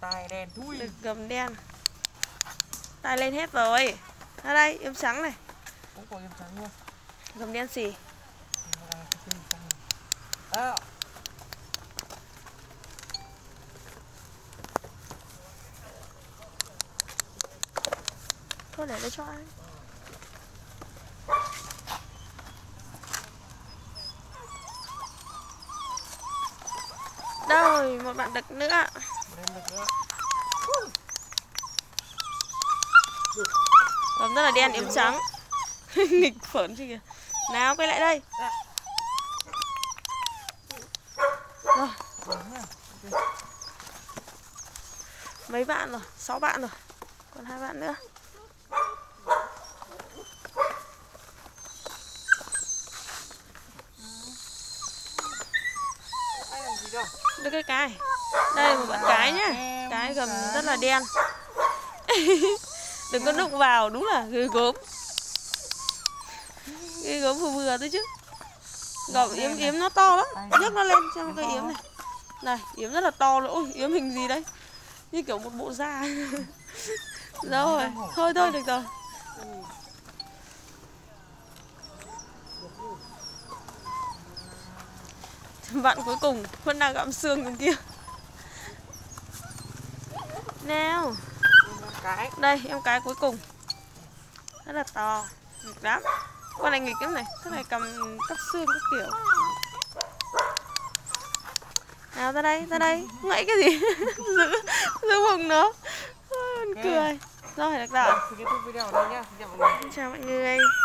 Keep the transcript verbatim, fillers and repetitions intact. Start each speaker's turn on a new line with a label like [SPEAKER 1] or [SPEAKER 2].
[SPEAKER 1] Tai đen thui.
[SPEAKER 2] Được gầm đen. Tai lên hết rồi. Ra đây, yếm trắng này.
[SPEAKER 1] Cũng có yếm trắng luôn.
[SPEAKER 2] Gầm đen xỉ.
[SPEAKER 1] À.
[SPEAKER 2] Thôi để đây cho anh. Đâu, một bạn đực nữa. Gầm rất là đen, yếm trắng. Nghịch phởn chứ kìa. Nào, quay lại đây. Rồi. Mấy bạn rồi? Sáu bạn rồi. Còn hai bạn nữa. Đưa cái cái. Đây một bạn cái nhá. Cái gầm rất là đen. Đừng có đụng vào, đúng là ghê gớm. Ghê gớm vừa vừa thôi chứ. Gầm yếm yếm nó to lắm. Nhấc nó lên xem cái yếm này. Này, yếm rất là to luôn. Ôi, yếm hình gì đấy? Như kiểu một bộ da. Rồi, thôi thôi được rồi. Bạn cuối cùng vẫn đang gặm xương trong kia. Nào. Đây, em cái cuối cùng. Rất là to. Nghịch lắm. Con này nghịch lắm này. Cái này cầm cắp xương các kiểu. Nào ra đây, ra đây. Ngậy cái gì? Giữ, giữ bụng nó. Cười. Rồi, được rồi.
[SPEAKER 1] Kết thúc video ở đây nhá.
[SPEAKER 2] Chào mọi người.